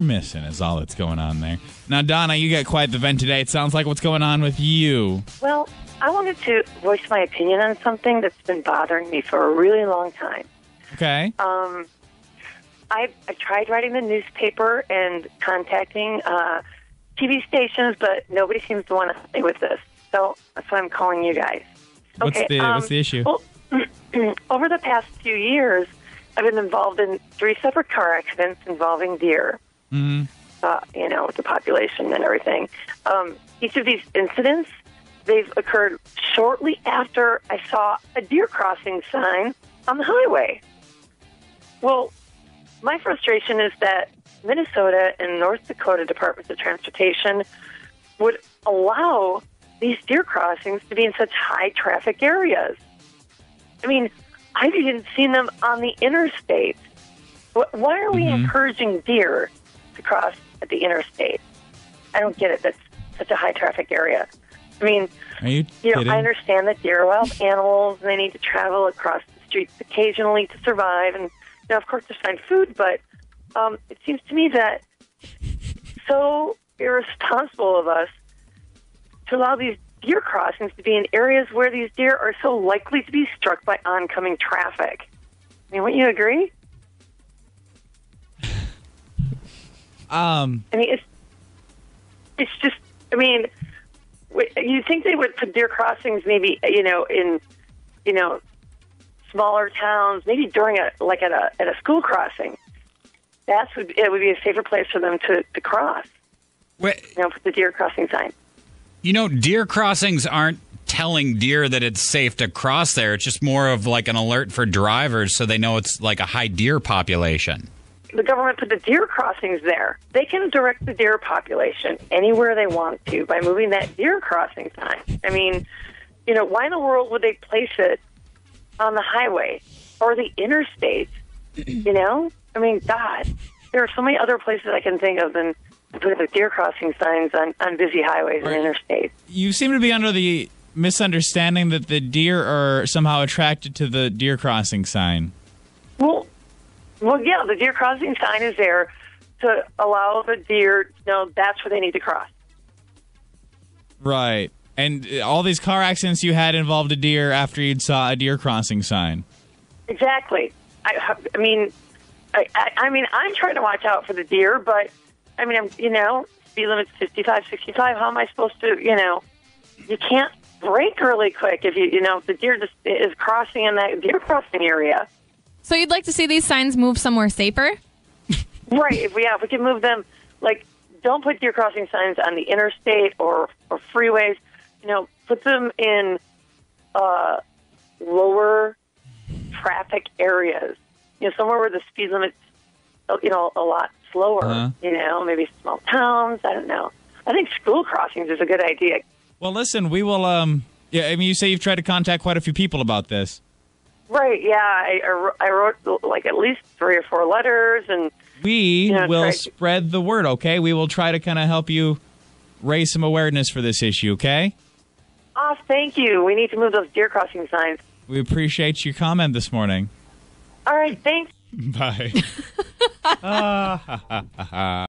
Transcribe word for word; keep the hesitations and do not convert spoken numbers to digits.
missing is all that's going on there. Now, Donna, you got quite the vent today. It sounds like what's going on with you. Well, I wanted to voice my opinion on something that's been bothering me for a really long time. Okay. Um, I, I tried writing the newspaper and contacting uh, T V stations, but nobody seems to want to stay with this. So that's why I'm calling you guys. What's okay, the um, What's the issue? Well, over the past few years, I've been involved in three separate car accidents involving deer. Mm-hmm. Uh, you know, with the population and everything. Um, each of these incidents, they've occurred shortly after I saw a deer crossing sign on the highway. Well, my frustration is that Minnesota and North Dakota Departments of Transportation would allow these deer crossings to be in such high traffic areas. I mean, I've even seen them on the interstate. Why are we Mm-hmm. encouraging deer to cross at the interstate? I don't get it. That's such a high traffic area. I mean, Are you you know, kidding? I understand that deer are wild animals and they need to travel across the streets occasionally to survive, and you know, of course, to find food. But um, it seems to me that so irresponsible of us to allow these deer crossings to be in areas where these deer are so likely to be struck by oncoming traffic. I mean, wouldn't you agree? Um, I mean, it's it's just. I mean, you think they would put deer crossings maybe, you know, in, you know, smaller towns, maybe during a like at a at a school crossing. That's would it would be a safer place for them to, to cross. Wait, You know, put the deer crossing sign. you know, deer crossings aren't telling deer that it's safe to cross there. It's just more of like an alert for drivers so they know it's like a high deer population. The government put the deer crossings there. They can direct the deer population anywhere they want to by moving that deer crossing sign. I mean, you know, why in the world would they place it on the highway or the interstate? You know? I mean, God, there are so many other places I can think of than putting the deer crossing signs on, on busy highways and interstates. you seem to be under the misunderstanding that the deer are somehow attracted to the deer crossing sign. Well, well, yeah, the deer crossing sign is there to allow the deer to know that's where they need to cross. Right. And uh, all these car accidents you had involved a deer after you'd saw a deer crossing sign. Exactly. I, I mean, I, I, I mean, I'm trying to watch out for the deer, but I mean, I'm, you know, speed limit's fifty-five, sixty-five. How am I supposed to, you know, you can't brake really quick if you, you know, if the deer just is crossing in that deer crossing area. So you'd like to see these signs move somewhere safer? Right. If we, yeah, if we can move them, like, don't put deer crossing signs on the interstate or, or freeways. You know, put them in uh, lower traffic areas. You know, somewhere where the speed limit's, you know, a lot slower. Uh-huh. You know, maybe small towns. I don't know. I think school crossings is a good idea. Well, listen, we will, um, yeah, I mean, you say you've tried to contact quite a few people about this. Right, yeah. I, I wrote- I wrote, like, at least three or four letters, and We Yeah, will try- spread the word, okay? We will try to kind of help you raise some awareness for this issue, okay? oh, thank you. We need to move those deer crossing signs. We appreciate your comment this morning. All right, thanks. Bye.